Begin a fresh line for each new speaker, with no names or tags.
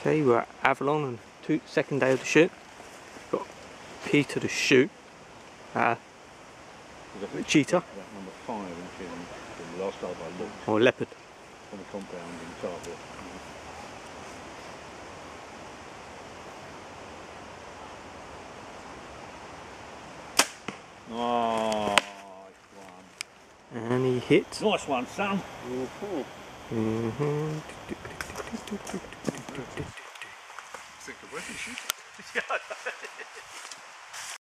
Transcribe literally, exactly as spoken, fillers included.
Okay, we're at Avalon on the second day of the shoot. Got Peter to shoot. Uh, cheetah.
Number five in the last time I looked.
Or leopard.
On the compound in Target. Oh, nice one.
And he hits.
Nice one, son.
Mm-hmm. Mm-hmm.
Think of where to shoot it.